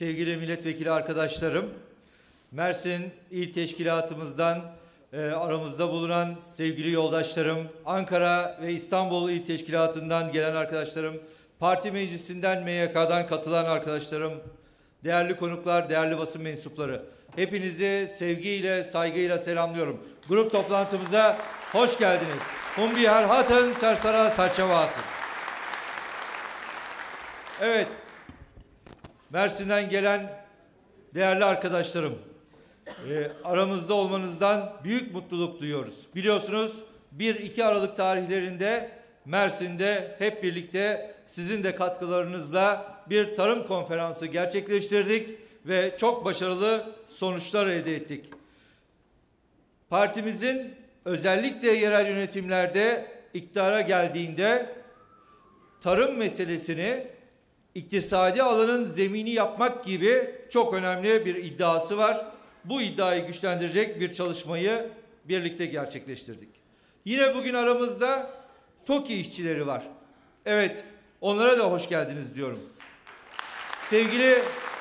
sevgili milletvekili arkadaşlarım, Mersin İl Teşkilatımızdan aramızda bulunan sevgili yoldaşlarım, Ankara ve İstanbul İl Teşkilatı'ndan gelen arkadaşlarım, parti meclisinden MYK'dan katılan arkadaşlarım, değerli konuklar, değerli basın mensupları, hepinizi sevgiyle, saygıyla selamlıyorum. Grup toplantımıza hoş geldiniz. Hum bi herhatın sersara serçevatın. Evet, Mersin'den gelen değerli arkadaşlarım, aramızda olmanızdan büyük mutluluk duyuyoruz. Biliyorsunuz 1-2 Aralık tarihlerinde Mersin'de hep birlikte sizin de katkılarınızla bir tarım konferansı gerçekleştirdik ve çok başarılı sonuçlar elde ettik. Partimizin özellikle yerel yönetimlerde iktidara geldiğinde tarım meselesini iktisadi alanın zemini yapmak gibi çok önemli bir iddiası var. Bu iddiayı güçlendirecek bir çalışmayı birlikte gerçekleştirdik. Yine bugün aramızda TOKİ işçileri var. Evet, onlara da hoş geldiniz diyorum. Sevgili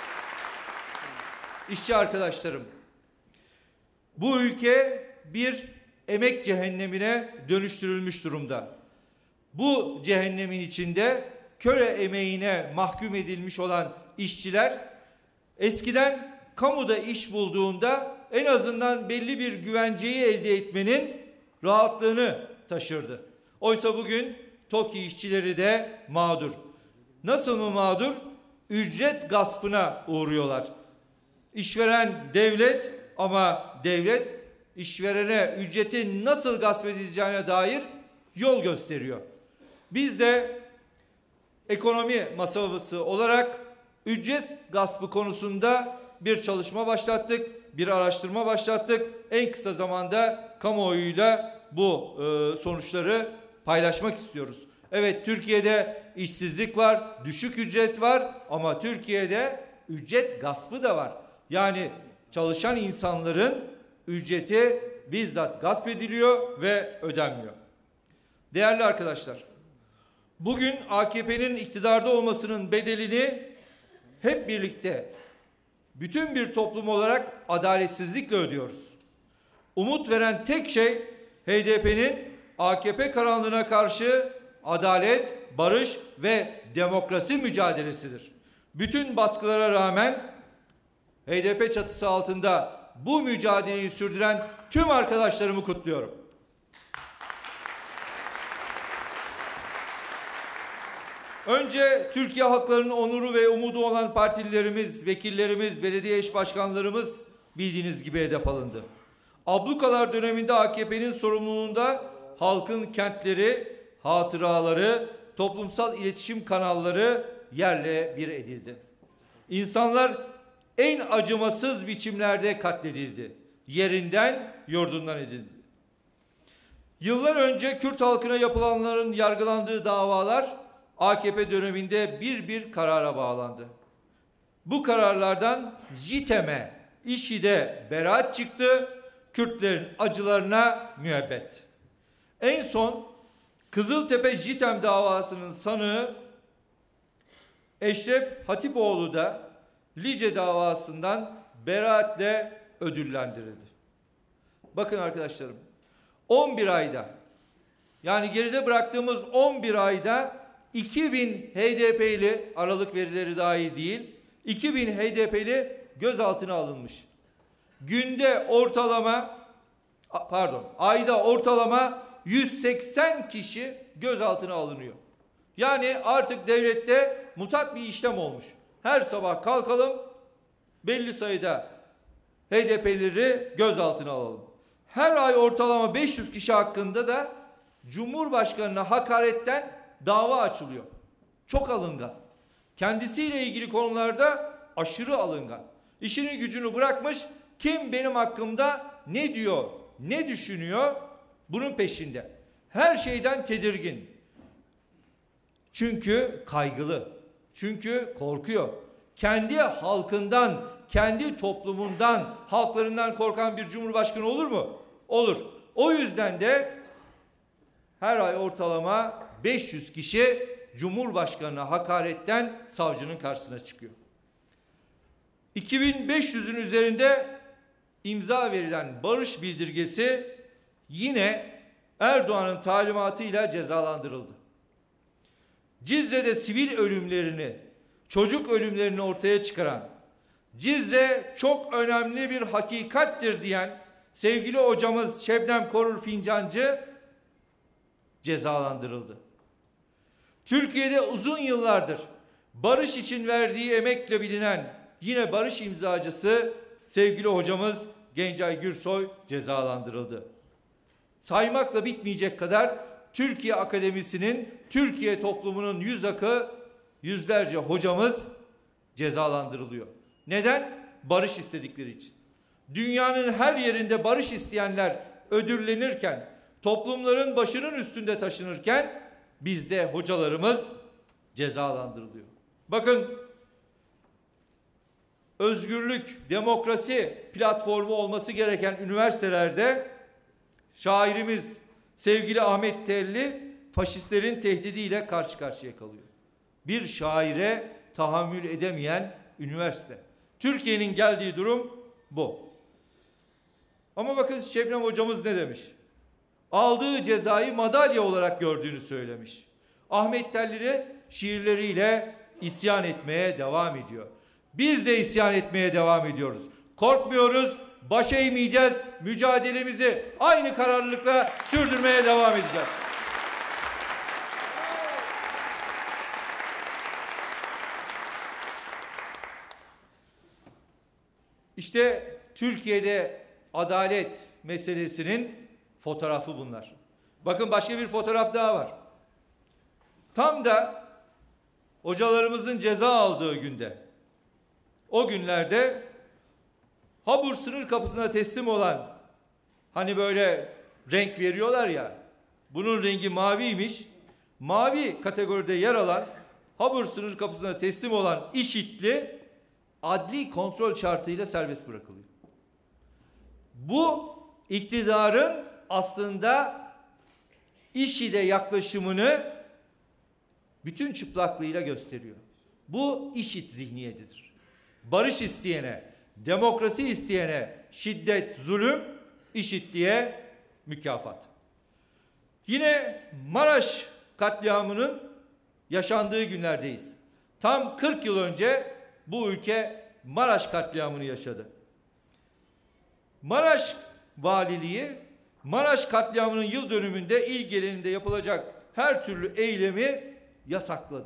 işçi arkadaşlarım, bu ülke bir emek cehennemine dönüştürülmüş durumda. Bu cehennemin içinde köle emeğine mahkum edilmiş olan işçiler eskiden kamuda iş bulduğunda en azından belli bir güvenceyi elde etmenin rahatlığını taşırdı. Oysa bugün TOKİ işçileri de mağdur. Nasıl mı mağdur? Ücret gaspına uğruyorlar. İşveren devlet ama devlet işverene ücreti nasıl gasp edileceğine dair yol gösteriyor. Biz de ekonomi masası olarak ücret gaspı konusunda bir çalışma başlattık, bir araştırma başlattık. En kısa zamanda kamuoyuyla bu sonuçları paylaşmak istiyoruz. Evet, Türkiye'de işsizlik var, düşük ücret var ama Türkiye'de ücret gaspı da var. Yani çalışan insanların ücreti bizzat gasp ediliyor ve ödenmiyor. Değerli arkadaşlar, bugün AKP'nin iktidarda olmasının bedelini hep birlikte bütün bir toplum olarak adaletsizlikle ödüyoruz. Umut veren tek şey HDP'nin AKP karanlığına karşı adalet, barış ve demokrasi mücadelesidir. Bütün baskılara rağmen HDP çatısı altında bu mücadeleyi sürdüren tüm arkadaşlarımı kutluyorum. Önce Türkiye halklarının onuru ve umudu olan partililerimiz, vekillerimiz, belediye eş başkanlarımız bildiğiniz gibi hedef alındı. Ablukalar döneminde AKP'nin sorumluluğunda halkın kentleri, hatıraları, toplumsal iletişim kanalları yerle bir edildi. İnsanlar en acımasız biçimlerde katledildi. Yerinden, yurdundan edildi. Yıllar önce Kürt halkına yapılanların yargılandığı davalar AKP döneminde bir karara bağlandı. Bu kararlardan JITEM'e, IŞİD'e beraat çıktı, Kürtlerin acılarına müebbet. En son Kızıltepe JITEM davasının sanığı Eşref Hatipoğlu da Lice davasından beraatle ödüllendirildi. Bakın arkadaşlarım, 11 ayda, yani geride bıraktığımız 11 ayda 2000 HDP'li, Aralık verileri dahi değil, 2000 HDP'li gözaltına alınmış. Ayda ortalama 180 kişi gözaltına alınıyor. Yani artık devlette mutat bir işlem olmuş. Her sabah kalkalım, belli sayıda HDP'lileri gözaltına alalım. Her ay ortalama 500 kişi hakkında da Cumhurbaşkanı'na hakaretten dava açılıyor. Çok alıngan. Kendisiyle ilgili konularda aşırı alıngan. İşini gücünü bırakmış, kim benim hakkımda ne diyor, ne düşünüyor, bunun peşinde. Her şeyden tedirgin. Çünkü kaygılı. Çünkü korkuyor. Kendi halkından, kendi toplumundan, halklarından korkan bir cumhurbaşkanı olur mu? Olur. O yüzden de her ay ortalama 500 kişi Cumhurbaşkanı'na hakaretten savcının karşısına çıkıyor. 2500'ün üzerinde imza verilen barış bildirgesi yine Erdoğan'ın talimatıyla cezalandırıldı. Cizre'de sivil ölümlerini, çocuk ölümlerini ortaya çıkaran, Cizre çok önemli bir hakikattir diyen sevgili hocamız Şebnem Korur Fincancı cezalandırıldı. Türkiye'de uzun yıllardır barış için verdiği emekle bilinen yine barış imzacısı sevgili hocamız Gencay Gürsoy cezalandırıldı. Saymakla bitmeyecek kadar Türkiye Akademisi'nin, Türkiye toplumunun yüz akı yüzlerce hocamız cezalandırılıyor. Neden? Barış istedikleri için. Dünyanın her yerinde barış isteyenler ödüllenirken, toplumların başının üstünde taşınırken bizde hocalarımız cezalandırılıyor. Bakın, özgürlük, demokrasi platformu olması gereken üniversitelerde şairimiz sevgili Ahmet Telli faşistlerin tehdidiyle karşı karşıya kalıyor. Bir şaire tahammül edemeyen üniversite. Türkiye'nin geldiği durum bu. Ama bakın Şebnem hocamız ne demiş? Aldığı cezayı madalya olarak gördüğünü söylemiş. Ahmet Telli de şiirleriyle isyan etmeye devam ediyor. Biz de isyan etmeye devam ediyoruz. Korkmuyoruz, baş eğmeyeceğiz, mücadelemizi aynı kararlılıkla sürdürmeye devam edeceğiz. İşte Türkiye'de adalet meselesinin fotoğrafı bunlar. Bakın başka bir fotoğraf daha var. Tam da hocalarımızın ceza aldığı günde, o günlerde Habur sınır kapısına teslim olan, hani böyle renk veriyorlar ya, bunun rengi maviymiş. Mavi kategoride yer alan, Habur sınır kapısına teslim olan IŞİD'li adli kontrol şartıyla serbest bırakılıyor. Bu iktidarın aslında IŞİD'e yaklaşımını bütün çıplaklığıyla gösteriyor. Bu IŞİD zihniyetidir. Barış isteyene, demokrasi isteyene şiddet, zulüm, IŞİD'liye mükafat. Yine Maraş katliamının yaşandığı günlerdeyiz. Tam 40 yıl önce bu ülke Maraş katliamını yaşadı. Maraş Valiliği, Maraş katliamının yıl dönümünde il genelinde yapılacak her türlü eylemi yasakladı.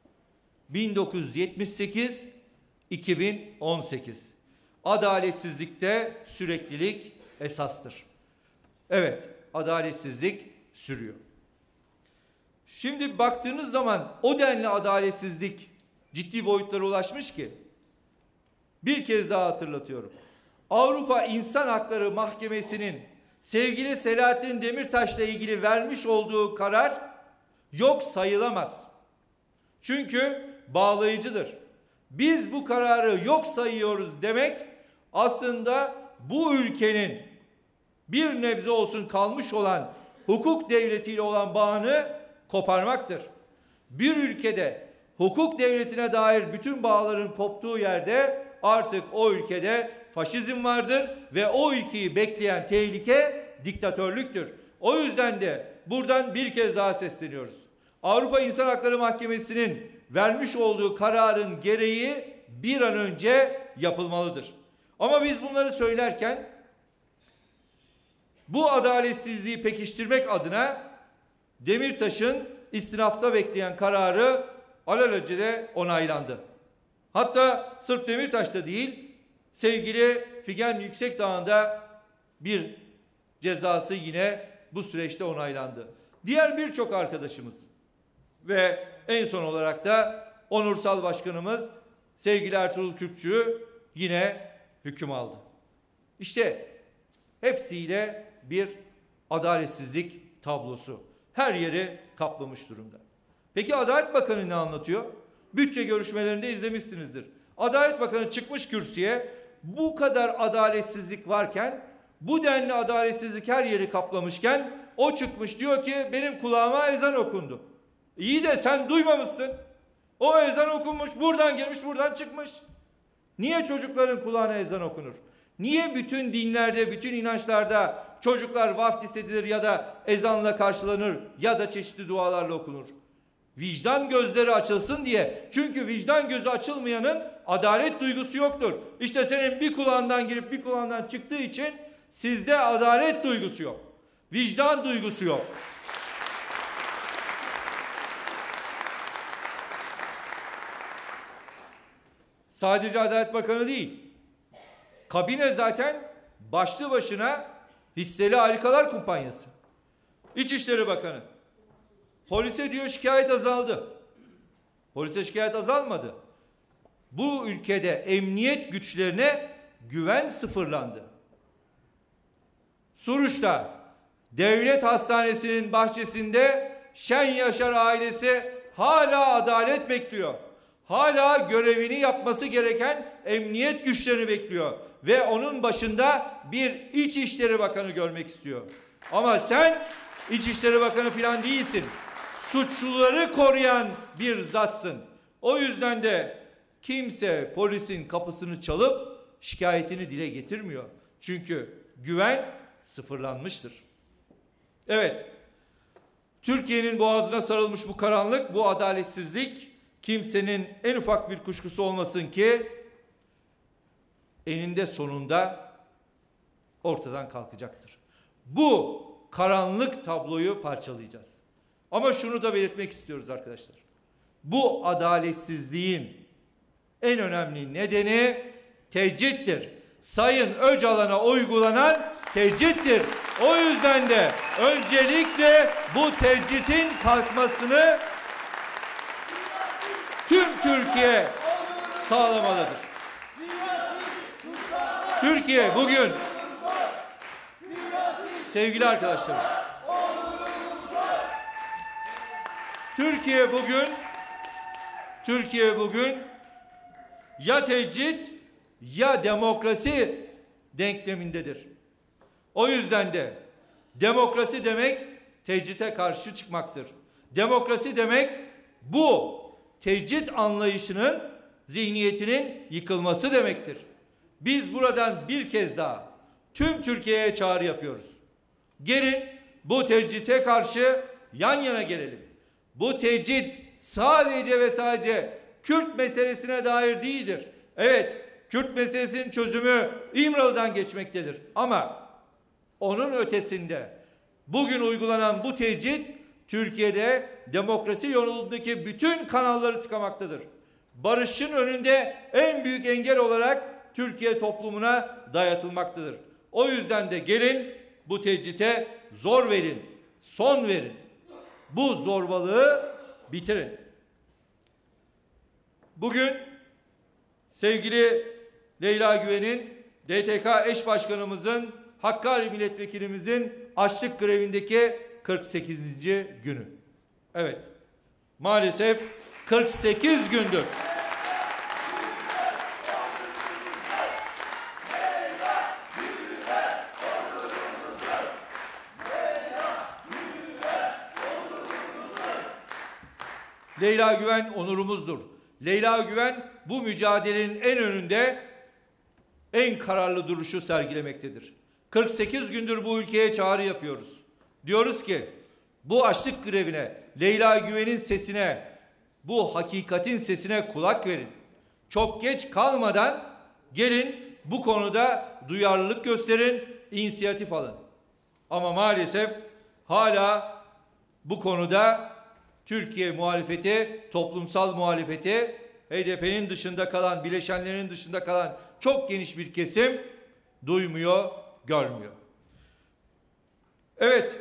1978-2018. Adaletsizlikte süreklilik esastır. Evet, adaletsizlik sürüyor. Şimdi baktığınız zaman o denli adaletsizlik ciddi boyutlara ulaşmış ki, bir kez daha hatırlatıyorum. Avrupa İnsan Hakları Mahkemesi'nin sevgili Selahattin Demirtaş'la ilgili vermiş olduğu karar yok sayılamaz. Çünkü bağlayıcıdır. Biz bu kararı yok sayıyoruz demek aslında bu ülkenin bir nebze olsun kalmış olan hukuk devletiyle olan bağını koparmaktır. Bir ülkede hukuk devletine dair bütün bağların koptuğu yerde artık o ülkede faşizm vardır ve o ülkeyi bekleyen tehlike diktatörlüktür. O yüzden de buradan bir kez daha sesleniyoruz. Avrupa İnsan Hakları Mahkemesi'nin vermiş olduğu kararın gereği bir an önce yapılmalıdır. Ama biz bunları söylerken bu adaletsizliği pekiştirmek adına Demirtaş'ın istinafta bekleyen kararı alelacele onaylandı. Hatta sırf Demirtaş'ta değil, sevgili Figen Yüksekdağ'ın bir cezası yine bu süreçte onaylandı. Diğer birçok arkadaşımız ve en son olarak da onursal başkanımız sevgili Ertuğrul Kürkçü yine hüküm aldı. İşte hepsiyle bir adaletsizlik tablosu. Her yeri kaplamış durumda. Peki Adalet Bakanı ne anlatıyor? Bütçe görüşmelerinde izlemişsinizdir. Adalet Bakanı çıkmış kürsüye, bu kadar adaletsizlik varken, bu denli adaletsizlik her yeri kaplamışken o çıkmış diyor ki benim kulağıma ezan okundu. İyi de sen duymamışsın. O ezan okunmuş, buradan girmiş, buradan çıkmış. Niye çocukların kulağına ezan okunur? Niye bütün dinlerde, bütün inançlarda çocuklar vaftiz edilir ya da ezanla karşılanır ya da çeşitli dualarla okunur? Vicdan gözleri açılsın diye. Çünkü vicdan gözü açılmayanın adalet duygusu yoktur. İşte senin bir kulağından girip bir kulağından çıktığı için sizde adalet duygusu yok. Vicdan duygusu yok. Sadece Adalet Bakanı değil. Kabine zaten başlı başına hisseli harikalar kumpanyası. İçişleri Bakanı. Polise diyor şikayet azaldı. Polise şikayet azalmadı. Bu ülkede emniyet güçlerine güven sıfırlandı. Suruç'ta devlet hastanesinin bahçesinde Şen Yaşar ailesi hala adalet bekliyor. Hala görevini yapması gereken emniyet güçlerini bekliyor. Ve onun başında bir İçişleri Bakanı görmek istiyor. Ama sen İçişleri Bakanı falan değilsin. Suçluları koruyan bir zatsın. O yüzden de kimse polisin kapısını çalıp şikayetini dile getirmiyor. Çünkü güven sıfırlanmıştır. Evet, Türkiye'nin boğazına sarılmış bu karanlık, bu adaletsizlik kimsenin en ufak bir kuşkusu olmasın ki eninde sonunda ortadan kalkacaktır. Bu karanlık tabloyu parçalayacağız. Ama şunu da belirtmek istiyoruz arkadaşlar. Bu adaletsizliğin en önemli nedeni tecrittir. Sayın Öcalan'a uygulanan tecrittir. O yüzden de öncelikle bu tecritin kalkmasını tüm Türkiye sağlamalıdır. Türkiye bugün, sevgili arkadaşlarım, Türkiye bugün ya tecrit ya demokrasi denklemindedir. O yüzden de demokrasi demek tecrite karşı çıkmaktır. Demokrasi demek bu tecrit anlayışının, zihniyetinin yıkılması demektir. Biz buradan bir kez daha tüm Türkiye'ye çağrı yapıyoruz. Gelin bu tecrite karşı yan yana gelelim. Bu tecrit sadece ve sadece Kürt meselesine dair değildir. Evet, Kürt meselesinin çözümü İmralı'dan geçmektedir. Ama onun ötesinde bugün uygulanan bu tecrit Türkiye'de demokrasi yolundaki bütün kanalları tıkamaktadır. Barışın önünde en büyük engel olarak Türkiye toplumuna dayatılmaktadır. O yüzden de gelin bu tecrite zor verin, son verin. Bu zorbalığı bitirin. Bugün sevgili Leyla Güven'in, DTK eş başkanımızın, Hakkari milletvekilimizin açlık grevindeki 48. günü. Evet, maalesef 48 gündür. Leyla Güven onurumuzdur. Leyla Güven bu mücadelenin en önünde, en kararlı duruşu sergilemektedir. 48 gündür bu ülkeye çağrı yapıyoruz. Diyoruz ki bu açlık grevine, Leyla Güven'in sesine, bu hakikatin sesine kulak verin. Çok geç kalmadan gelin bu konuda duyarlılık gösterin, inisiyatif alın. Ama maalesef hala bu konuda Türkiye muhalefeti, toplumsal muhalefeti, HDP'nin dışında kalan, bileşenlerin dışında kalan çok geniş bir kesim duymuyor, görmüyor. Evet,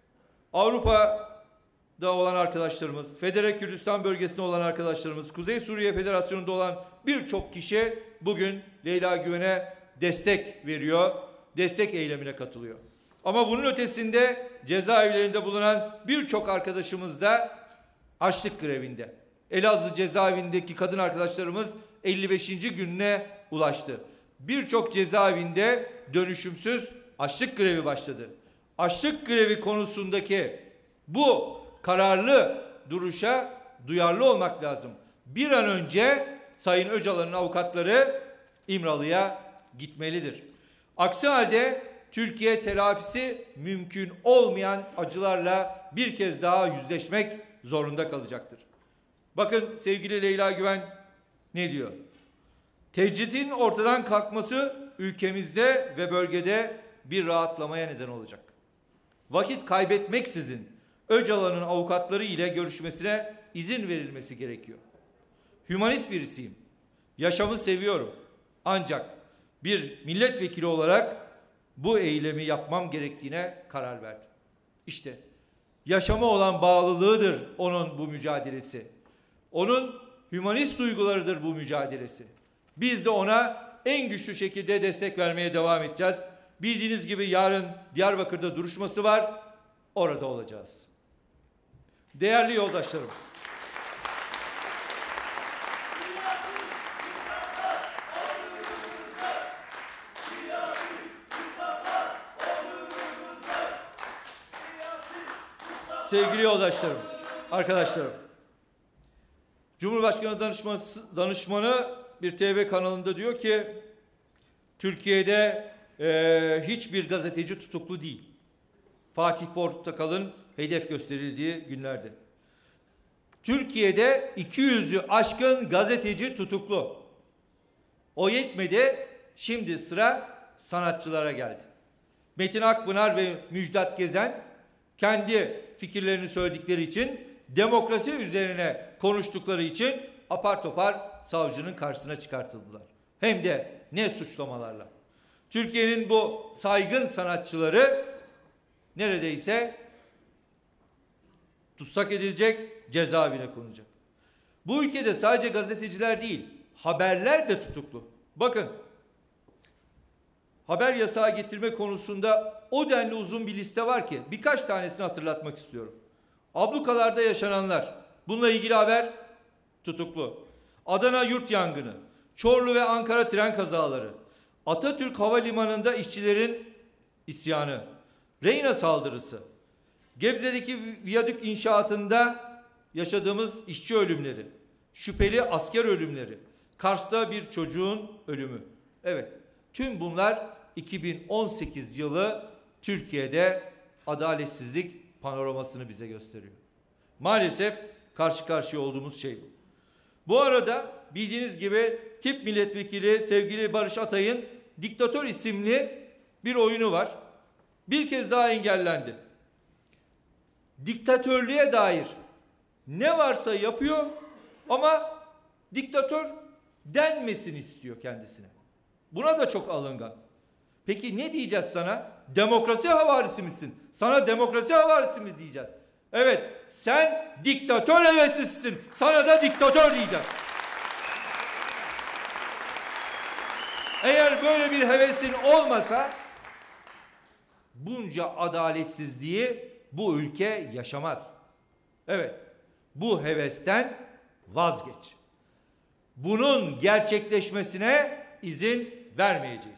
Avrupa'da olan arkadaşlarımız, Federe Kürdistan bölgesinde olan arkadaşlarımız, Kuzey Suriye Federasyonu'nda olan birçok kişi bugün Leyla Güven'e destek veriyor, destek eylemine katılıyor. Ama bunun ötesinde cezaevlerinde bulunan birçok arkadaşımız da açlık grevinde. Elazığ cezaevindeki kadın arkadaşlarımız 55. gününe ulaştı. Birçok cezaevinde dönüşümsüz açlık grevi başladı. Açlık grevi konusundaki bu kararlı duruşa duyarlı olmak lazım. Bir an önce Sayın Öcalan'ın avukatları İmralı'ya gitmelidir. Aksi halde Türkiye telafisi mümkün olmayan acılarla bir kez daha yüzleşmek zorunda kalacaktır. Bakın sevgili Leyla Güven ne diyor? Tecridin ortadan kalkması ülkemizde ve bölgede bir rahatlamaya neden olacak. Vakit kaybetmeksizin Öcalan'ın avukatları ile görüşmesine izin verilmesi gerekiyor. Hümanist birisiyim. Yaşamı seviyorum. Ancak bir milletvekili olarak bu eylemi yapmam gerektiğine karar verdim. İşte yaşama olan bağlılığıdır onun bu mücadelesi. Onun hümanist duygularıdır bu mücadelesi. Biz de ona en güçlü şekilde destek vermeye devam edeceğiz. Bildiğiniz gibi yarın Diyarbakır'da duruşması var. Orada olacağız. Değerli yoldaşlarım. Sevgili yoldaşlarım, arkadaşlarım. Cumhurbaşkanı danışmanı bir TV kanalında diyor ki Türkiye'de hiçbir gazeteci tutuklu değil. Fatih Portakal'ın hedef gösterildiği günlerde. Türkiye'de 200'ü aşkın gazeteci tutuklu. O yetmedi, şimdi sıra sanatçılara geldi. Metin Akpınar ve Müjdat Gezen kendi fikirlerini söyledikleri için, demokrasi üzerine konuştukları için apar topar savcının karşısına çıkartıldılar. Hem de ne suçlamalarla. Türkiye'nin bu saygın sanatçıları neredeyse tutsak edilecek, cezaevine konulacak. Bu ülkede sadece gazeteciler değil, haberler de tutuklu. Bakın, haber yasağı getirme konusunda o denli uzun bir liste var ki birkaç tanesini hatırlatmak istiyorum. Ablukalarda yaşananlar, bununla ilgili haber tutuklu. Adana yurt yangını, Çorlu ve Ankara tren kazaları, Atatürk Havalimanı'nda işçilerin isyanı, Reyna saldırısı, Gebze'deki viyadük inşaatında yaşadığımız işçi ölümleri, şüpheli asker ölümleri, Kars'ta bir çocuğun ölümü. Evet, tüm bunlar 2018 yılı Türkiye'de adaletsizlik panoramasını bize gösteriyor. Maalesef karşı karşıya olduğumuz şey bu. Bu arada bildiğiniz gibi tip milletvekili sevgili Barış Atay'ın Diktatör isimli bir oyunu var. Bir kez daha engellendi. Diktatörlüğe dair ne varsa yapıyor ama diktatör denmesini istiyor kendisine. Buna da çok alıngan. Peki ne diyeceğiz sana? Demokrasi havarisi misin? Sana demokrasi havarisi mi diyeceğiz? Evet, sen diktatör heveslisisin. Sana da diktatör diyeceğiz. Eğer böyle bir hevesin olmasa bunca adaletsizliği bu ülke yaşamaz. Evet, bu hevesten vazgeç. Bunun gerçekleşmesine izin vermeyeceğiz.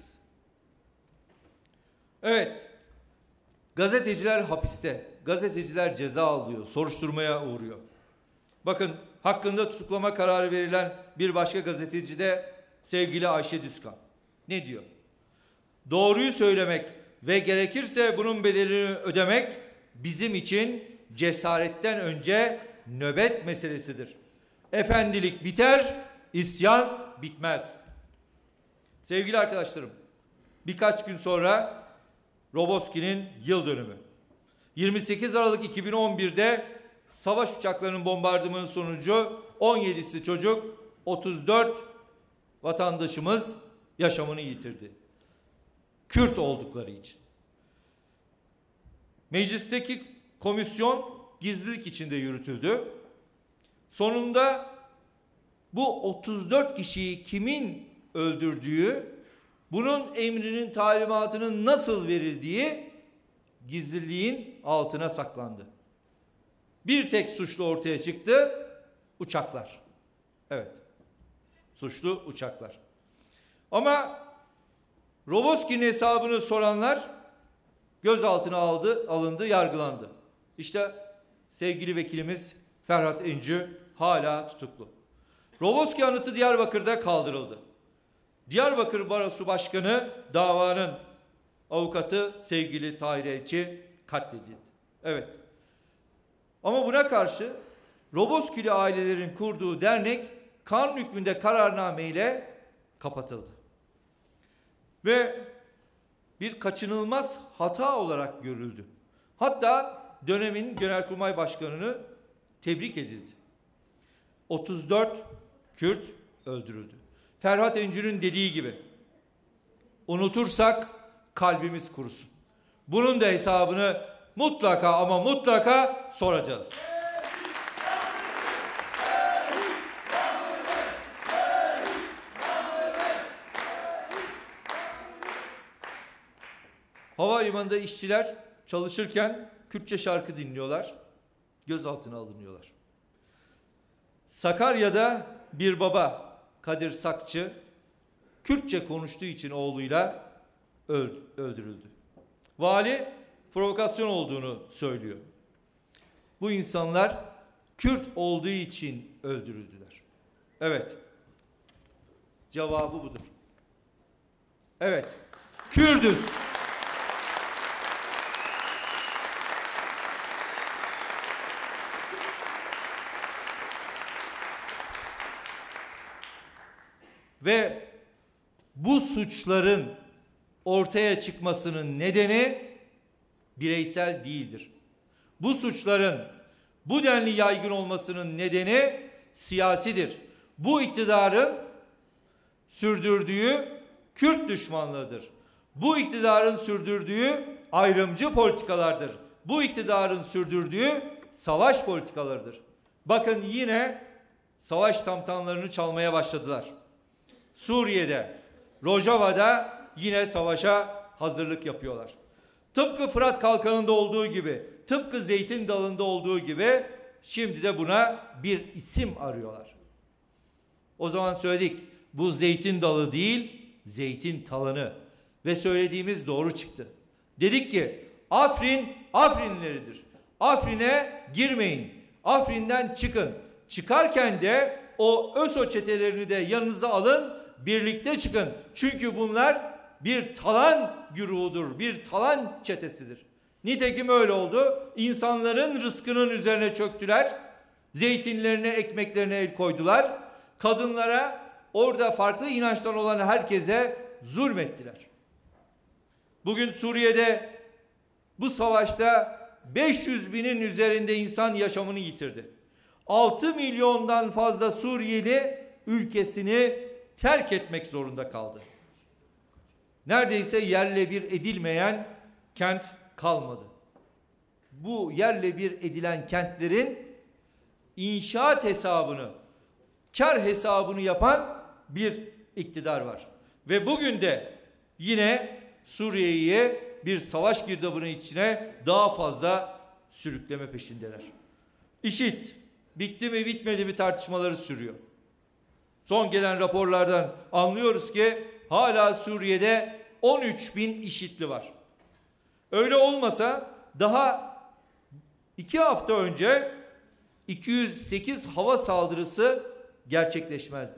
Evet, gazeteciler hapiste, gazeteciler ceza alıyor, soruşturmaya uğruyor. Bakın, hakkında tutuklama kararı verilen bir başka gazeteci de sevgili Ayşe Düzkan. Ne diyor? Doğruyu söylemek ve gerekirse bunun bedelini ödemek bizim için cesaretten önce nöbet meselesidir. Efendilik biter, isyan bitmez. Sevgili arkadaşlarım, birkaç gün sonra Roboski'nin yıl dönümü. 28 Aralık 2011'de savaş uçaklarının bombardımanı sonucu 17'si çocuk, 34 vatandaşımız yaşamını yitirdi. Kürt oldukları için. Meclisteki komisyon gizlilik içinde yürütüldü. Sonunda bu 34 kişiyi kimin öldürdüğü, bunun emrinin talimatının nasıl verildiği gizliliğin altına saklandı. Bir tek suçlu ortaya çıktı, uçaklar. Evet, suçlu uçaklar. Ama Roboski'nin hesabını soranlar gözaltına alındı, yargılandı. İşte sevgili vekilimiz Ferhat Encü hala tutuklu. Roboski anıtı Diyarbakır'da kaldırıldı. Diyarbakır Barosu Başkanı, davanın avukatı sevgili Tahir Elçi katledildi. Evet. Ama buna karşı Roboskili ailelerin kurduğu dernek kanun hükmünde kararname ile kapatıldı. Ve bir kaçınılmaz hata olarak görüldü. Hatta dönemin Genelkurmay Başkanı'nı tebrik edildi. 34 Kürt öldürüldü. Ferhat Encü'nün dediği gibi, unutursak kalbimiz kurusun. Bunun da hesabını mutlaka ama mutlaka soracağız. Havalimanında işçiler çalışırken Kürtçe şarkı dinliyorlar, gözaltına alınıyorlar. Sakarya'da bir baba, Kadir Sakçı, Kürtçe konuştuğu için oğluyla öldürüldü. Vali provokasyon olduğunu söylüyor. Bu insanlar Kürt olduğu için öldürüldüler. Evet. Cevabı budur. Evet. Kürdüz. Ve bu suçların ortaya çıkmasının nedeni bireysel değildir. Bu suçların bu denli yaygın olmasının nedeni siyasidir. Bu iktidarın sürdürdüğü Kürt düşmanlığıdır. Bu iktidarın sürdürdüğü ayrımcı politikalardır. Bu iktidarın sürdürdüğü savaş politikalarıdır. Bakın yine savaş tamtamlarını çalmaya başladılar. Suriye'de, Rojava'da yine savaşa hazırlık yapıyorlar. Tıpkı Fırat Kalkanı'nda olduğu gibi, tıpkı Zeytin Dalı'nda olduğu gibi şimdi de buna bir isim arıyorlar. O zaman söyledik, bu Zeytin Dalı değil, Zeytin Talanı. Ve söylediğimiz doğru çıktı. Dedik ki Afrin, Afrinlileridir. Afrin'e girmeyin. Afrin'den çıkın. Çıkarken de o ÖSO çetelerini de yanınıza alın, birlikte çıkın. Çünkü bunlar bir talan güruhudur, bir talan çetesidir. Nitekim öyle oldu. İnsanların rızkının üzerine çöktüler. Zeytinlerine, ekmeklerine el koydular. Kadınlara, orada farklı inançtan olan herkese zulmettiler. Bugün Suriye'de bu savaşta 500 binin üzerinde insan yaşamını yitirdi. 6 milyondan fazla Suriyeli ülkesini terk etmek zorunda kaldı. Neredeyse yerle bir edilmeyen kent kalmadı. Bu yerle bir edilen kentlerin inşaat hesabını, kar hesabını yapan bir iktidar var. Ve bugün de yine Suriye'yi bir savaş girdabının içine daha fazla sürükleme peşindeler. IŞİD bitti mi bitmedi mi tartışmaları sürüyor. Son gelen raporlardan anlıyoruz ki hala Suriye'de 13 bin IŞİD'li var. Öyle olmasa daha 2 hafta önce 208 hava saldırısı gerçekleşmezdi.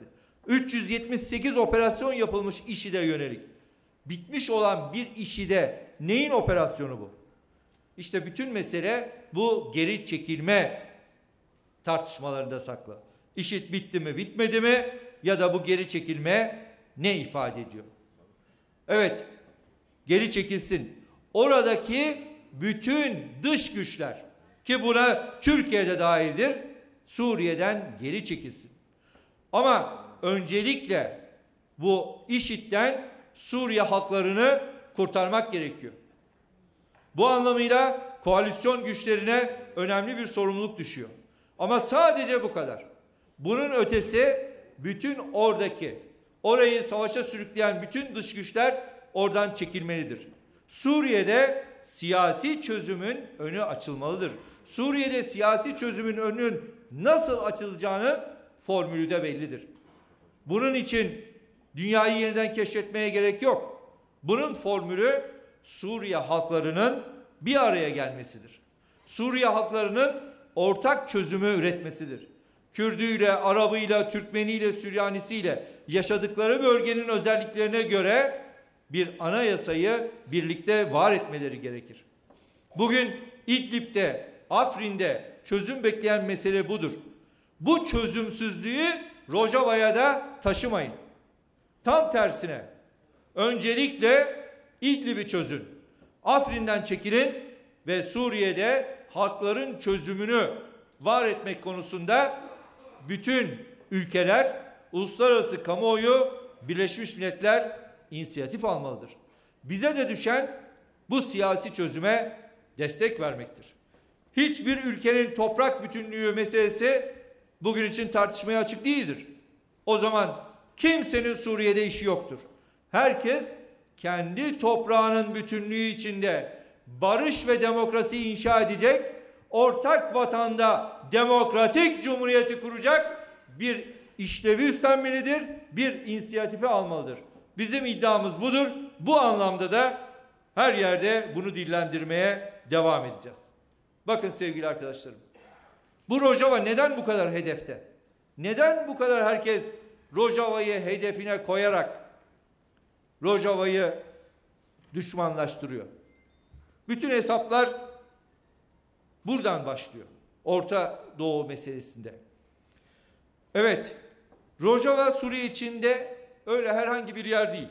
378 operasyon yapılmış IŞİD'e yönelik. Bitmiş olan bir IŞİD'e neyin operasyonu bu? İşte bütün mesele bu geri çekilme tartışmalarında saklı. IŞİD bitti mi bitmedi mi ya da bu geri çekilme ne ifade ediyor? Evet, geri çekilsin. Oradaki bütün dış güçler ki buna Türkiye'de dahildir, Suriye'den geri çekilsin. Ama öncelikle bu IŞİD'den Suriye halklarını kurtarmak gerekiyor. Bu anlamıyla koalisyon güçlerine önemli bir sorumluluk düşüyor. Ama sadece bu kadar. Bunun ötesi bütün orayı savaşa sürükleyen bütün dış güçler oradan çekilmelidir. Suriye'de siyasi çözümün önü açılmalıdır. Suriye'de siyasi çözümün önünün nasıl açılacağını formülü de bellidir. Bunun için dünyayı yeniden keşfetmeye gerek yok. Bunun formülü Suriye halklarının bir araya gelmesidir. Suriye halklarının ortak çözümü üretmesidir. Kürdüyle, Arabıyla, Türkmeniyle, Süryanisiyle yaşadıkları bölgenin özelliklerine göre bir anayasayı birlikte var etmeleri gerekir. Bugün İdlib'de, Afrin'de çözüm bekleyen mesele budur. Bu çözümsüzlüğü Rojava'ya da taşımayın. Tam tersine öncelikle İdlib'i çözün. Afrin'den çekilin ve Suriye'de halkların çözümünü var etmek konusunda bütün ülkeler, uluslararası kamuoyu, Birleşmiş Milletler inisiyatif almalıdır. Bize de düşen bu siyasi çözüme destek vermektir. Hiçbir ülkenin toprak bütünlüğü meselesi bugün için tartışmaya açık değildir. O zaman kimsenin Suriye'de işi yoktur. Herkes kendi toprağının bütünlüğü içinde barış ve demokrasi inşa edecek, ortak vatanda demokratik cumhuriyeti kuracak bir işlevi üstlenmelidir, bir inisiyatifi almalıdır. Bizim iddiamız budur. Bu anlamda da her yerde bunu dillendirmeye devam edeceğiz. Bakın sevgili arkadaşlarım, bu Rojava neden bu kadar hedefte? Neden bu kadar herkes Rojava'yı hedefine koyarak Rojava'yı düşmanlaştırıyor? Bütün hesaplar buradan başlıyor. Orta Doğu meselesinde. Evet, Rojava Suriye içinde öyle herhangi bir yer değil.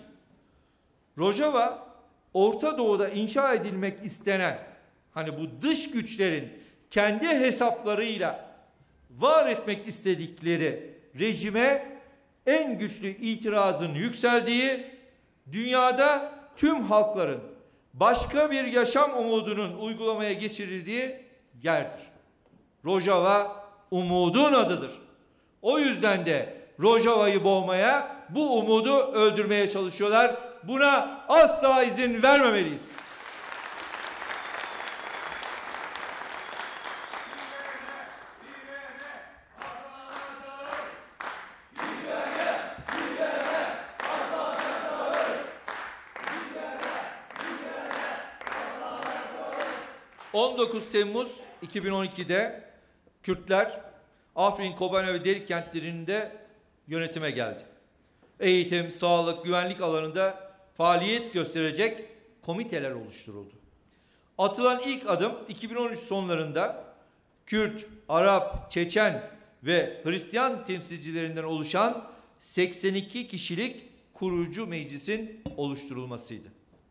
Rojava, Orta Doğu'da inşa edilmek istenen, hani bu dış güçlerin kendi hesaplarıyla var etmek istedikleri rejime en güçlü itirazın yükseldiği, dünyada tüm halkların başka bir yaşam umudunun uygulamaya geçirildiği yerdir. Rojava umudun adıdır. O yüzden de Rojava'yı boğmaya, bu umudu öldürmeye çalışıyorlar. Buna asla izin vermemeliyiz. ...19 Temmuz 2012'de Kürtler Afrin, Kobane ve Derik kentlerinde yönetime geldi. Eğitim, sağlık, güvenlik alanında faaliyet gösterecek komiteler oluşturuldu. Atılan ilk adım 2013 sonlarında Kürt, Arap, Çeçen ve Hristiyan temsilcilerinden oluşan 82 kişilik kurucu meclisin oluşturulmasıydı.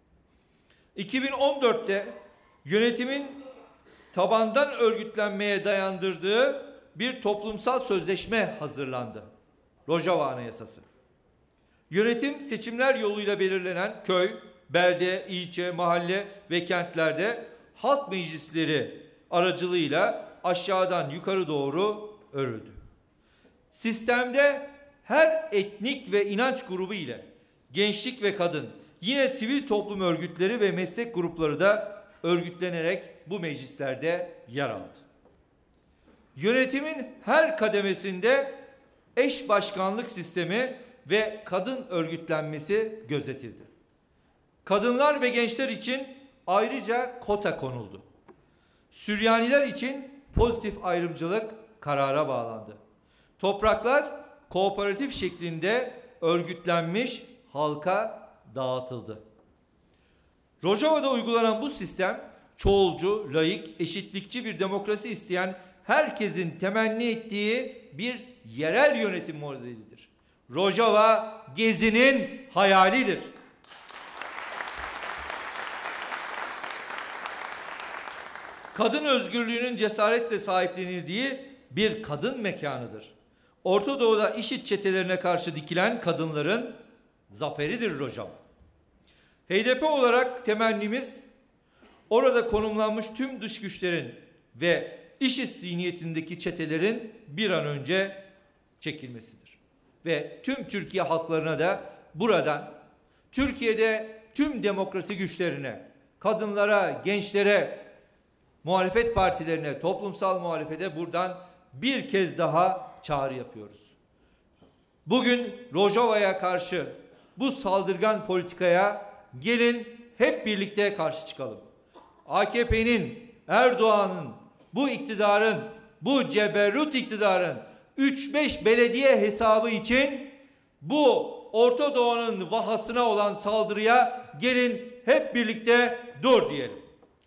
2014'te yönetimin tabandan örgütlenmeye dayandırdığı bir toplumsal sözleşme hazırlandı. Rojava Anayasası. Yönetim seçimler yoluyla belirlenen köy, belde, ilçe, mahalle ve kentlerde halk meclisleri aracılığıyla aşağıdan yukarı doğru örüldü. Sistemde her etnik ve inanç grubu ile gençlik ve kadın, yine sivil toplum örgütleri ve meslek grupları da örgütlenerek bu meclislerde yer aldı. Yönetimin her kademesinde eş başkanlık sistemi ve kadın örgütlenmesi gözetildi. Kadınlar ve gençler için ayrıca kota konuldu. Süryaniler için pozitif ayrımcılık karara bağlandı. Topraklar kooperatif şeklinde örgütlenmiş halka dağıtıldı. Rojava'da uygulanan bu sistem çoğulcu, laik, eşitlikçi bir demokrasi isteyen herkesin temenni ettiği bir yerel yönetim modelidir. Rojava Gezi'nin hayalidir. Kadın özgürlüğünün cesaretle sahiplenildiği bir kadın mekanıdır. Orta Doğu'da IŞİD çetelerine karşı dikilen kadınların zaferidir Rojava. HDP olarak temennimiz orada konumlanmış tüm dış güçlerin ve IŞİD zihniyetindeki çetelerin bir an önce çekilmesidir. Ve tüm Türkiye halklarına da buradan Türkiye'de tüm demokrasi güçlerine, kadınlara, gençlere, muhalefet partilerine, toplumsal muhalefete buradan bir kez daha çağrı yapıyoruz. Bugün Rojava'ya karşı bu saldırgan politikaya gelin hep birlikte karşı çıkalım. AKP'nin, Erdoğan'ın, bu iktidarın, bu ceberrut iktidarın 3-5 belediye hesabı için bu Orta Doğu'nun vahasına olan saldırıya gelin hep birlikte dur diyelim.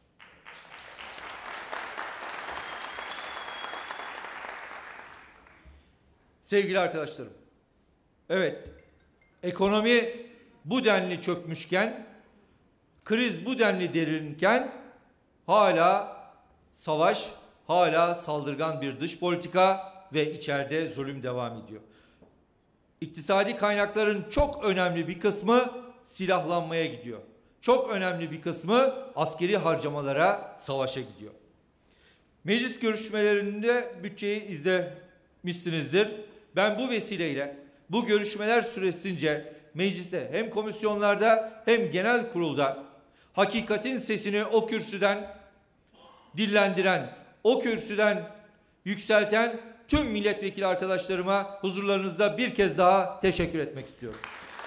Sevgili arkadaşlarım, evet, ekonomi bu denli çökmüşken, kriz bu denli derinken hala savaş, hala saldırgan bir dış politika ve içeride zulüm devam ediyor. İktisadi kaynakların çok önemli bir kısmı silahlanmaya gidiyor. Çok önemli bir kısmı askeri harcamalara, savaşa gidiyor. Meclis görüşmelerinde bütçeyi izlemişsinizdir. Ben bu vesileyle bu görüşmeler süresince mecliste hem komisyonlarda hem genel kurulda hakikatin sesini o kürsüden dillendiren, o kürsüden yükselten tüm milletvekili arkadaşlarıma huzurlarınızda bir kez daha teşekkür etmek istiyorum.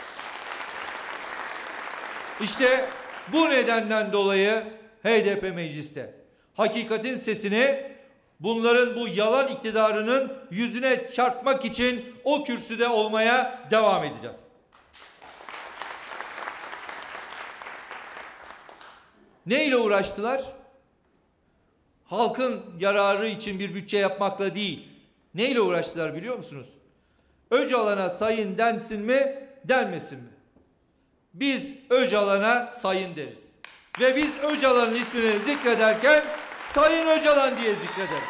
İşte bu nedenden dolayı HDP mecliste hakikatin sesini bunların bu yalan iktidarının yüzüne çarpmak için o kürsüde olmaya devam edeceğiz. Neyle uğraştılar? Halkın yararı için bir bütçe yapmakla değil. Neyle uğraştılar biliyor musunuz? Öcalan'a sayın densin mi, denmesin mi? Biz Öcalan'a sayın deriz. Ve biz Öcalan'ın ismini zikrederken Sayın Öcalan diye zikrederiz.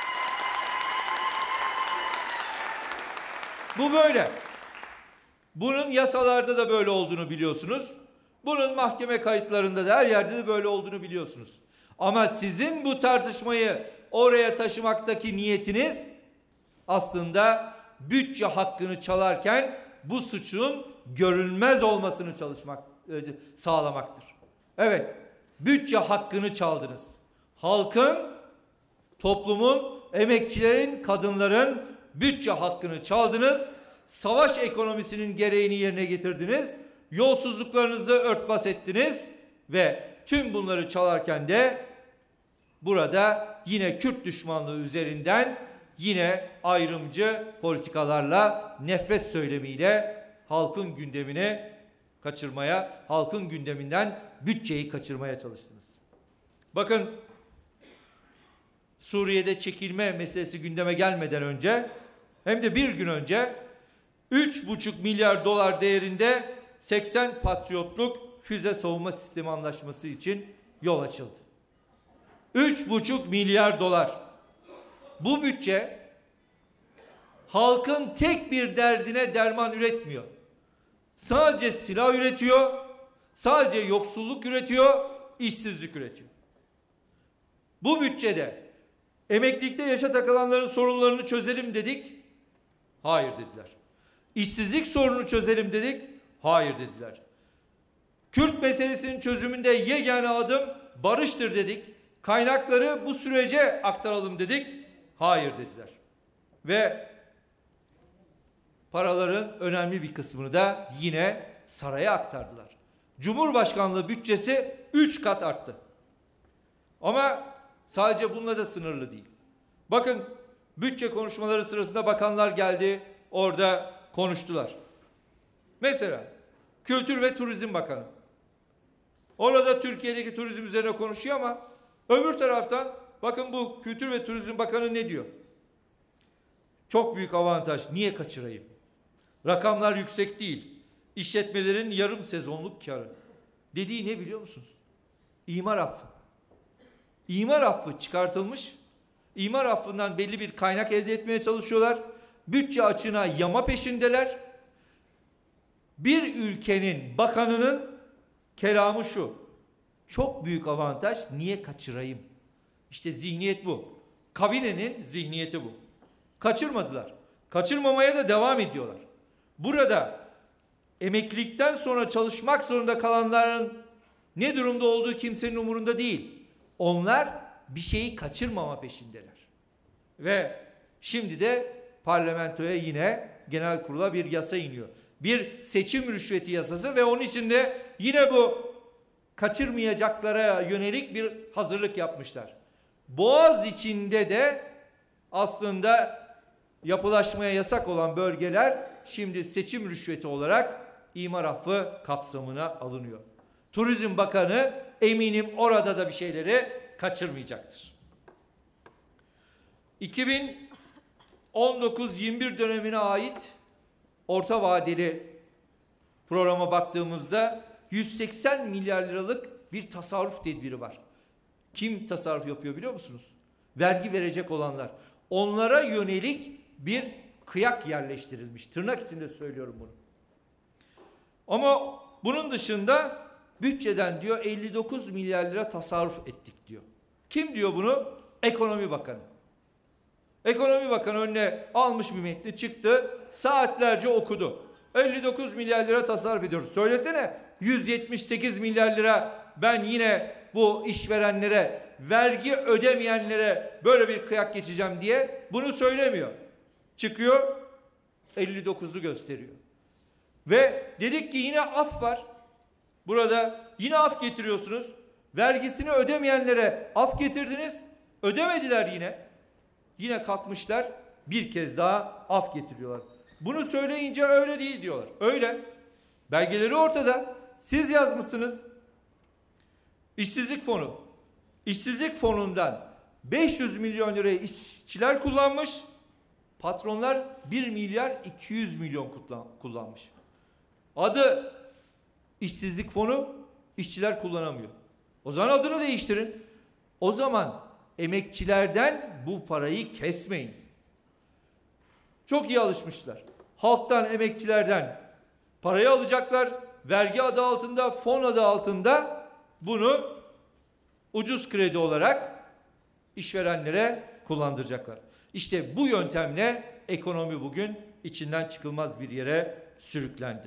Bu böyle. Bunun yasalarda da böyle olduğunu biliyorsunuz. Bunun mahkeme kayıtlarında da her yerde de böyle olduğunu biliyorsunuz. Ama sizin bu tartışmayı oraya taşımaktaki niyetiniz aslında bütçe hakkını çalarken bu suçun görünmez olmasını sağlamaktır. Evet, bütçe hakkını çaldınız. Halkın, toplumun, emekçilerin, kadınların bütçe hakkını çaldınız. Savaş ekonomisinin gereğini yerine getirdiniz. Yolsuzluklarınızı örtbas ettiniz ve tüm bunları çalarken de burada yine Kürt düşmanlığı üzerinden yine ayrımcı politikalarla, nefret söylemiyle halkın gündemini kaçırmaya, halkın gündeminden bütçeyi kaçırmaya çalıştınız. Bakın, Suriye'de çekilme meselesi gündeme gelmeden önce hem de bir gün önce 3,5 milyar dolar değerinde 80 Patriotluk füze savunma sistemi anlaşması için yol açıldı. 3,5 milyar dolar. Bu bütçe halkın tek bir derdine derman üretmiyor. Sadece silah üretiyor, sadece yoksulluk üretiyor, işsizlik üretiyor. Bu bütçede emeklilikte yaşa takılanların sorunlarını çözelim dedik, hayır dediler. İşsizlik sorununu çözelim dedik, hayır dediler. Kürt meselesinin çözümünde yegane adım barıştır dedik. Kaynakları bu sürece aktaralım dedik, hayır dediler. Ve paraların önemli bir kısmını da yine saraya aktardılar. Cumhurbaşkanlığı bütçesi 3 kat arttı. Ama sadece bununla da sınırlı değil. Bakın, bütçe konuşmaları sırasında bakanlar geldi, orada konuştular. Mesela Kültür ve Turizm Bakanı. Orada Türkiye'deki turizm üzerine konuşuyor ama öbür taraftan bakın bu Kültür ve Turizm Bakanı ne diyor? Çok büyük avantaj. Niye kaçırayım? Rakamlar yüksek değil. İşletmelerin yarım sezonluk karı. Dediği ne biliyor musunuz? İmar affı. İmar affı çıkartılmış. İmar affından belli bir kaynak elde etmeye çalışıyorlar. Bütçe açığına yama peşindeler. Bir ülkenin bakanının kelamı şu: çok büyük avantaj, niye kaçırayım? İşte zihniyet bu. Kabinenin zihniyeti bu. Kaçırmadılar. Kaçırmamaya da devam ediyorlar. Burada emeklilikten sonra çalışmak zorunda kalanların ne durumda olduğu kimsenin umurunda değil. Onlar bir şeyi kaçırmama peşindeler. Ve şimdi de parlamentoya yine genel kurula bir yasa iniyor. Bir seçim rüşveti yasası ve onun içinde yine bu kaçırmayacaklara yönelik bir hazırlık yapmışlar. Boğaz içinde de aslında yapılaşmaya yasak olan bölgeler şimdi seçim rüşveti olarak imar affı kapsamına alınıyor. Turizm Bakanı eminim orada da bir şeyleri kaçırmayacaktır. 2019-21 dönemine ait orta vadeli programa baktığımızda 180 milyar liralık bir tasarruf tedbiri var. Kim tasarruf yapıyor biliyor musunuz? Vergi verecek olanlar. Onlara yönelik bir kıyak yerleştirilmiş. Tırnak içinde söylüyorum bunu. Ama bunun dışında bütçeden diyor 59 milyar lira tasarruf ettik diyor. Kim diyor bunu? Ekonomi Bakanı. Ekonomi Bakanı önüne almış bir metni çıktı. Saatlerce okudu. 59 milyar lira tasarruf ediyoruz. Söylesene 178 milyar lira ben yine bu işverenlere, vergi ödemeyenlere böyle bir kıyak geçeceğim diye bunu söylemiyor. Çıkıyor 59'u gösteriyor. Ve dedik ki yine af var. Burada yine af getiriyorsunuz. Vergisini ödemeyenlere af getirdiniz. Ödemediler yine. Yine kalkmışlar bir kez daha af getiriyorlar. Bunu söyleyince öyle değil diyorlar. Öyle. Belgeleri ortada. Siz yazmışsınız. İşsizlik fonu. İşsizlik fonundan 500 milyon lirayı işçiler kullanmış. Patronlar 1 milyar 200 milyon kullanmış. Adı işsizlik fonu, işçiler kullanamıyor. O zaman adını değiştirin. O zaman emekçilerden bu parayı kesmeyin. Çok iyi alışmışlar. Halktan, emekçilerden parayı alacaklar. Vergi adı altında, fon adı altında bunu ucuz kredi olarak işverenlere kullandıracaklar. İşte bu yöntemle ekonomi bugün içinden çıkılmaz bir yere sürüklendi.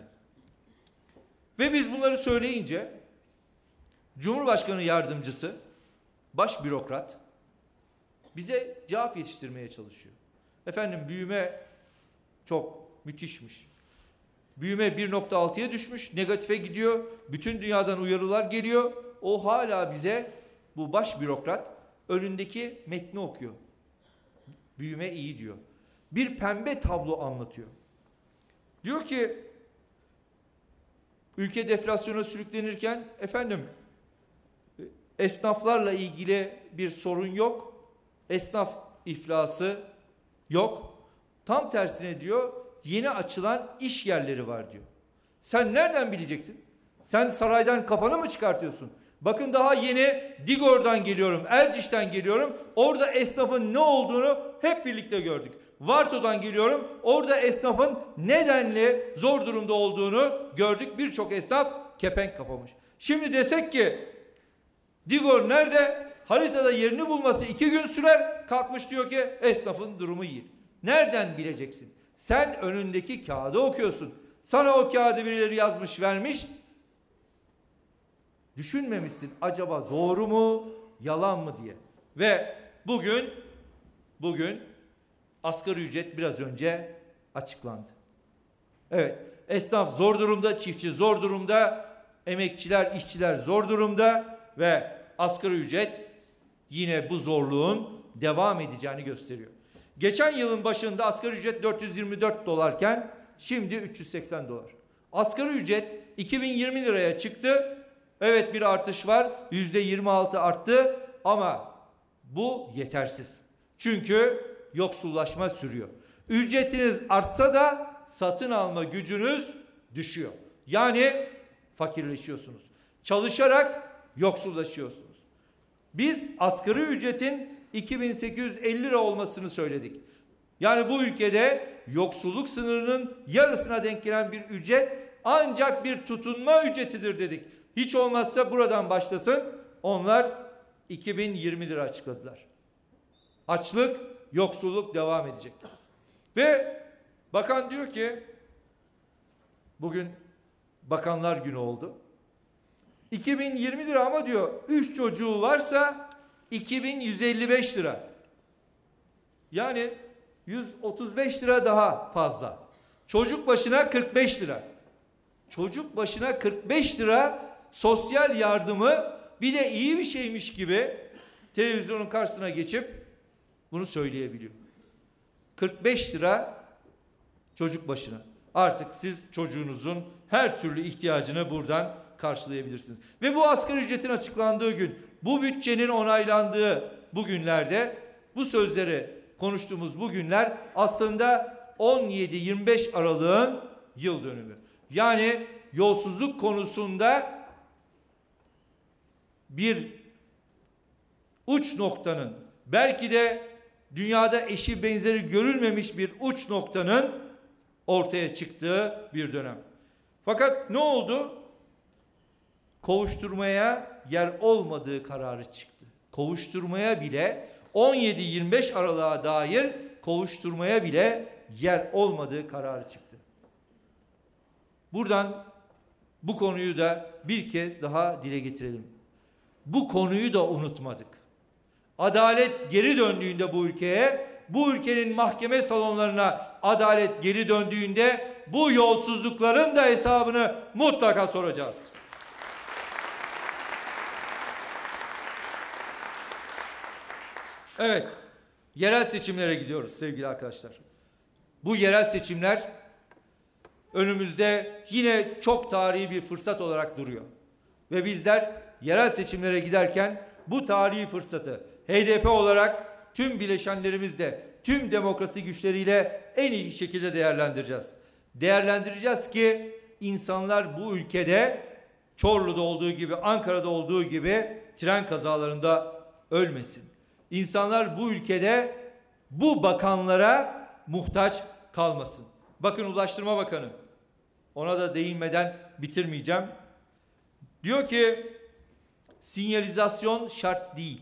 Ve biz bunları söyleyince Cumhurbaşkanı Yardımcısı, baş bürokrat bize cevap yetiştirmeye çalışıyor. Efendim büyüme çok müthişmiş. Büyüme 1.6'ya düşmüş, negatife gidiyor. Bütün dünyadan uyarılar geliyor. O hala bize, bu baş bürokrat önündeki metni okuyor. Büyüme iyi diyor. Bir pembe tablo anlatıyor. Diyor ki ülke deflasyona sürüklenirken efendim esnaflarla ilgili bir sorun yok. Esnaf iflası yok. Tam tersine diyor yeni açılan iş yerleri var diyor. Sen nereden bileceksin? Sen saraydan kafanı mı çıkartıyorsun? Bakın daha yeni Digor'dan geliyorum, Erciş'ten geliyorum. Orada esnafın ne olduğunu hep birlikte gördük. Varto'dan geliyorum. Orada esnafın nedenle zor durumda olduğunu gördük. Birçok esnaf kepenk kapamış. Şimdi desek ki Digor nerede? Haritada yerini bulması 2 gün sürer. Kalkmış diyor ki esnafın durumu iyi. Nereden bileceksin? Sen önündeki kağıdı okuyorsun. Sana o kağıdı birileri yazmış vermiş. Düşünmemişsin acaba doğru mu yalan mı diye. Ve bugün asgari ücret biraz önce açıklandı. Evet, esnaf zor durumda, çiftçi zor durumda, emekçiler, işçiler zor durumda ve asgari ücret yine bu zorluğun devam edeceğini gösteriyor. Geçen yılın başında asgari ücret 424 dolarken şimdi 380 dolar. Asgari ücret 2020 liraya çıktı. Evet bir artış var. %26 arttı ama bu yetersiz. Çünkü yoksullaşma sürüyor. Ücretiniz artsa da satın alma gücünüz düşüyor. Yani fakirleşiyorsunuz. Çalışarak yoksullaşıyorsunuz. Biz asgari ücretin 2850 lira olmasını söyledik. Yani bu ülkede yoksulluk sınırının yarısına denk gelen bir ücret ancak bir tutunma ücretidir dedik. Hiç olmazsa buradan başlasın. Onlar 2020 lira açıkladılar. Açlık, yoksulluk devam edecek. Ve bakan diyor ki bugün Bakanlar Günü oldu. 2020 lira ama diyor 3 çocuğu varsa 2155 lira. Yani 135 lira daha fazla. Çocuk başına 45 lira. Çocuk başına 45 lira sosyal yardımı bir de iyi bir şeymiş gibi televizyonun karşısına geçip bunu söyleyebiliyor. 45 lira çocuk başına. Artık siz çocuğunuzun her türlü ihtiyacını buradan karşılayabilirsiniz. Ve bu asgari ücretin açıklandığı gün, bu bütçenin onaylandığı bu günlerde, bu sözleri konuştuğumuz bu günler aslında 17-25 Aralık'ın yıl dönümü. Yani yolsuzluk konusunda bir uç noktanın, belki de dünyada eşi benzeri görülmemiş bir uç noktanın ortaya çıktığı bir dönem. Fakat ne oldu? Kovuşturmaya yer olmadığı kararı çıktı. Kovuşturmaya bile 17-25 Aralık'a dair kovuşturmaya bile yer olmadığı kararı çıktı. Buradan bu konuyu da bir kez daha dile getirelim. Bu konuyu da unutmadık. Adalet geri döndüğünde bu ülkeye, bu ülkenin mahkeme salonlarına adalet geri döndüğünde bu yolsuzlukların da hesabını mutlaka soracağız. Evet, yerel seçimlere gidiyoruz sevgili arkadaşlar. Bu yerel seçimler önümüzde yine çok tarihi bir fırsat olarak duruyor. Ve bizler yerel seçimlere giderken bu tarihi fırsatı HDP olarak tüm bileşenlerimizle, tüm demokrasi güçleriyle en iyi şekilde değerlendireceğiz. Değerlendireceğiz ki insanlar bu ülkede Çorlu'da olduğu gibi, Ankara'da olduğu gibi tren kazalarında ölmesin. İnsanlar bu ülkede bu bakanlara muhtaç kalmasın. Bakın Ulaştırma Bakanı, ona da değinmeden bitirmeyeceğim. Diyor ki sinyalizasyon şart değil.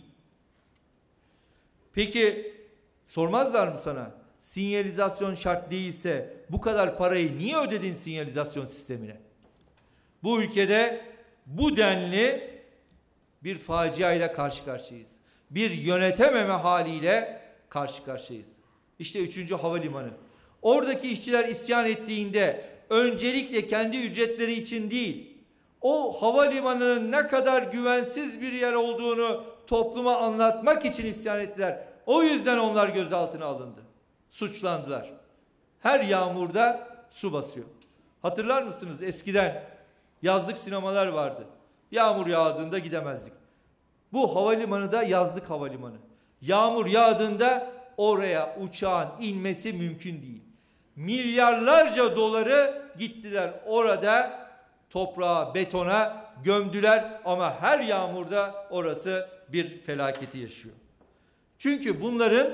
Peki sormazlar mı sana? Sinyalizasyon şart değilse bu kadar parayı niye ödedin sinyalizasyon sistemine? Bu ülkede bu denli bir faciayla karşı karşıyayız. Bir yönetememe haliyle karşı karşıyayız. İşte 3. Havalimanı. Oradaki işçiler isyan ettiğinde öncelikle kendi ücretleri için değil, o havalimanının ne kadar güvensiz bir yer olduğunu topluma anlatmak için isyan ettiler. O yüzden onlar gözaltına alındı. Suçlandılar. Her yağmurda su basıyor. Hatırlar mısınız? Eskiden yazlık sinemalar vardı. Yağmur yağdığında gidemezdik. Bu havalimanı da yazlık havalimanı. Yağmur yağdığında oraya uçağın inmesi mümkün değil. Milyarlarca doları gittiler orada toprağa, betona gömdüler ama her yağmurda orası bir felaketi yaşıyor. Çünkü bunların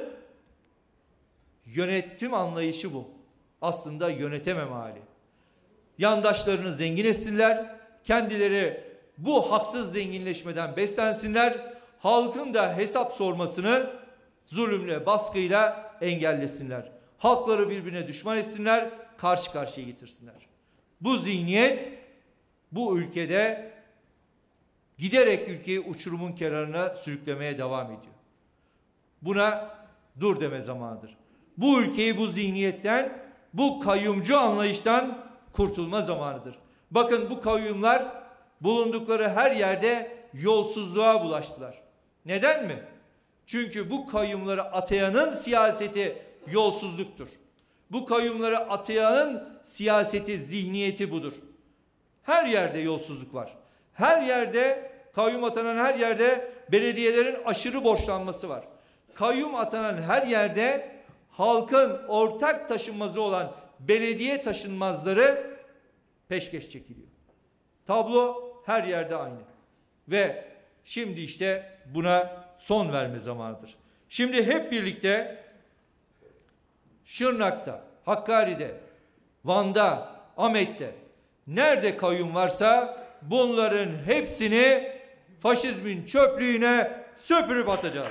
yönetim anlayışı bu. Aslında yönetememe hali. Yandaşlarını zengin etsinler, kendileri bu haksız zenginleşmeden beslensinler, halkın da hesap sormasını zulümle, baskıyla engellesinler. Halkları birbirine düşman etsinler, karşı karşıya getirsinler. Bu zihniyet bu ülkede giderek ülkeyi uçurumun kenarına sürüklemeye devam ediyor. Buna dur deme zamanıdır. Bu ülkeyi bu zihniyetten, bu kayyumcu anlayıştan kurtulma zamanıdır. Bakın bu kayyumlar bulundukları her yerde yolsuzluğa bulaştılar. Neden mi? Çünkü bu kayyumları atayanın siyaseti yolsuzluktur. Bu kayyumları atayanın siyaseti, zihniyeti budur. Her yerde yolsuzluk var. Her yerde, kayyum atanan her yerde belediyelerin aşırı borçlanması var. Kayyum atanan her yerde halkın ortak taşınmazı olan belediye taşınmazları peşkeş çekiliyor. Tablo her yerde aynı. Ve şimdi işte buna son verme zamanıdır. Şimdi hep birlikte Şırnak'ta, Hakkari'de, Van'da, Ahmet'te nerede kayyum varsa bunların hepsini faşizmin çöplüğüne süpürüp atacağız.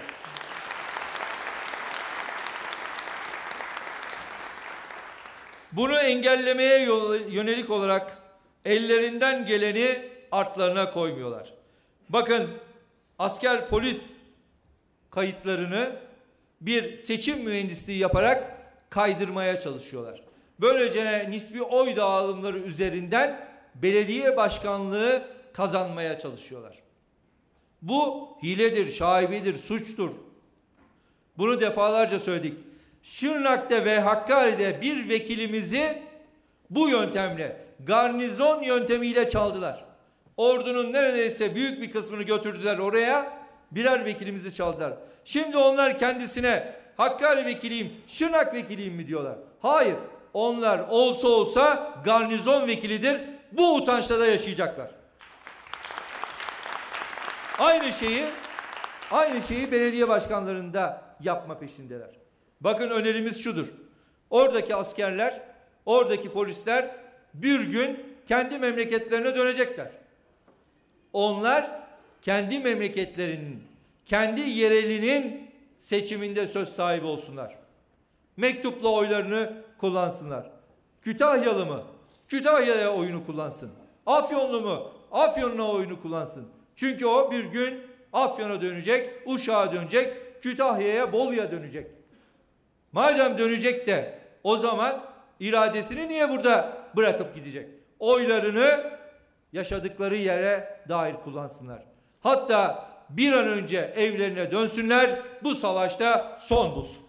Bunu engellemeye yönelik olarak ellerinden geleni artlarına koymuyorlar. Bakın asker polis kayıtlarını bir seçim mühendisliği yaparak kaydırmaya çalışıyorlar. Böylece nispi oy dağılımları üzerinden belediye başkanlığı kazanmaya çalışıyorlar. Bu hiledir, şaibedir, suçtur. Bunu defalarca söyledik. Şırnak'ta ve Hakkari'de bir vekilimizi bu yöntemle, garnizon yöntemiyle çaldılar. Ordunun neredeyse büyük bir kısmını götürdüler oraya, birer vekilimizi çaldılar. Şimdi onlar kendisine Hakkari vekiliyim, Şırnak vekiliyim mi diyorlar. Hayır, onlar olsa olsa garnizon vekilidir. Bu utançla da yaşayacaklar. Aynı şeyi belediye başkanlarında yapma peşindeler. Bakın önerimiz şudur. Oradaki askerler, oradaki polisler bir gün kendi memleketlerine dönecekler. Onlar kendi memleketlerinin, kendi yerelinin seçiminde söz sahibi olsunlar. Mektupla oylarını kullansınlar. Kütahyalı mı? Kütahya'ya oyunu kullansın. Afyonlu mu? Afyon'a oyunu kullansın. Çünkü o bir gün Afyon'a dönecek, Uşak'a dönecek, Kütahya'ya, Bolu'ya dönecek. Madem dönecek de o zaman iradesini niye burada bırakıp gidecek? Oylarını yaşadıkları yere dair kullansınlar. Hatta bir an önce evlerine dönsünler, bu savaşta son bulsun.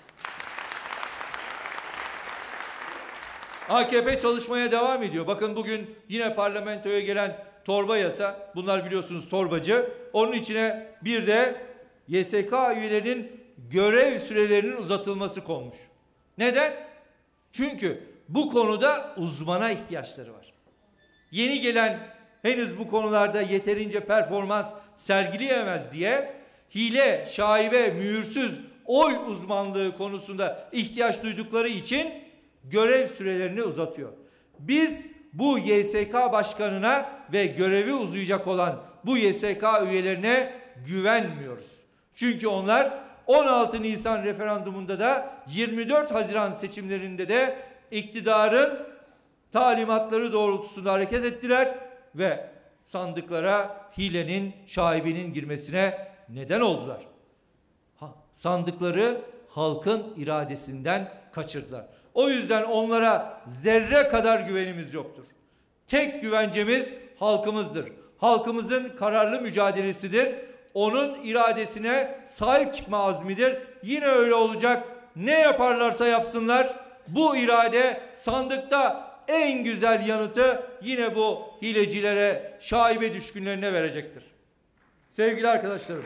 AKP çalışmaya devam ediyor. Bakın bugün yine parlamentoya gelen torba yasa, bunlar biliyorsunuz torbacı. Onun içine bir de YSK üyelerinin görev sürelerinin uzatılması konmuş. Neden? Çünkü bu konuda uzmana ihtiyaçları var. Yeni gelen henüz bu konularda yeterince performans sergileyemez diye hile, şaibe, mühürsüz oy uzmanlığı konusunda ihtiyaç duydukları için görev sürelerini uzatıyor. Biz bu YSK başkanına ve görevi uzayacak olan bu YSK üyelerine güvenmiyoruz. Çünkü onlar 16 Nisan referandumunda da 24 Haziran seçimlerinde de iktidarın talimatları doğrultusunda hareket ettiler ve sandıklara hilenin, şaibinin girmesine neden oldular. Sandıkları halkın iradesinden kaçırdılar. O yüzden onlara zerre kadar güvenimiz yoktur. Tek güvencemiz halkımızdır. Halkımızın kararlı mücadelesidir. Onun iradesine sahip çıkma azmidir. Yine öyle olacak. Ne yaparlarsa yapsınlar, bu irade sandıkta en güzel yanıtı yine bu hilecilere, şaibe düşkünlerine verecektir. Sevgili arkadaşlarım,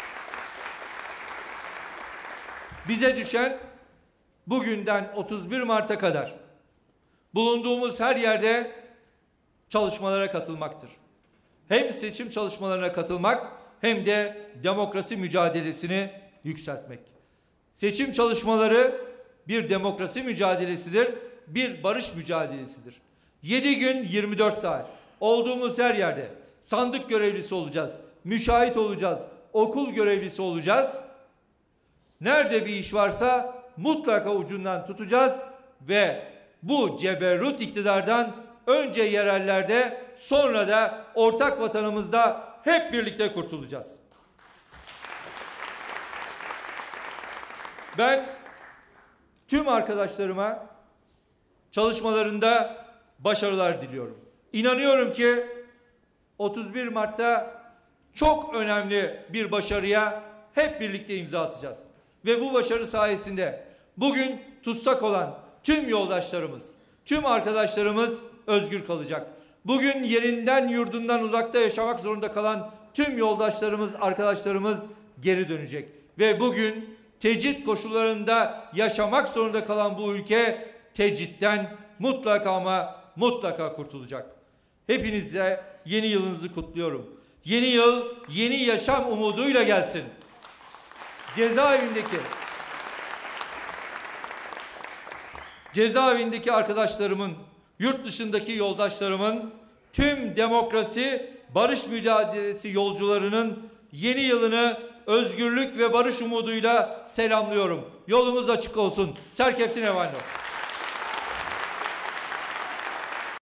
bize düşen bugünden 31 Mart'a kadar bulunduğumuz her yerde çalışmalara katılmaktır. Hem seçim çalışmalarına katılmak hem de demokrasi mücadelesini yükseltmek. Seçim çalışmaları bir demokrasi mücadelesidir, bir barış mücadelesidir. 7 gün 24 saat olduğumuz her yerde sandık görevlisi olacağız, müşahit olacağız, okul görevlisi olacağız. Nerede bir iş varsa mutlaka ucundan tutacağız ve bu ceberrut iktidardan önce yerellerde, sonra da ortak vatanımızda hep birlikte kurtulacağız. Ben tüm arkadaşlarıma çalışmalarında başarılar diliyorum. İnanıyorum ki 31 Mart'ta çok önemli bir başarıya hep birlikte imza atacağız. Ve bu başarı sayesinde bugün tutsak olan tüm yoldaşlarımız, tüm arkadaşlarımız özgür kalacak. Bugün yerinden yurdundan uzakta yaşamak zorunda kalan tüm yoldaşlarımız, arkadaşlarımız geri dönecek. Ve bugün tecrit koşullarında yaşamak zorunda kalan bu ülke tecritten mutlaka ama mutlaka kurtulacak. Hepinize yeni yılınızı kutluyorum. Yeni yıl yeni yaşam umuduyla gelsin. Cezaevindeki arkadaşlarımın, yurt dışındaki yoldaşlarımın, tüm demokrasi, barış mücadelesi yolcularının yeni yılını özgürlük ve barış umuduyla selamlıyorum. Yolumuz açık olsun. Serkeftin Evanlo.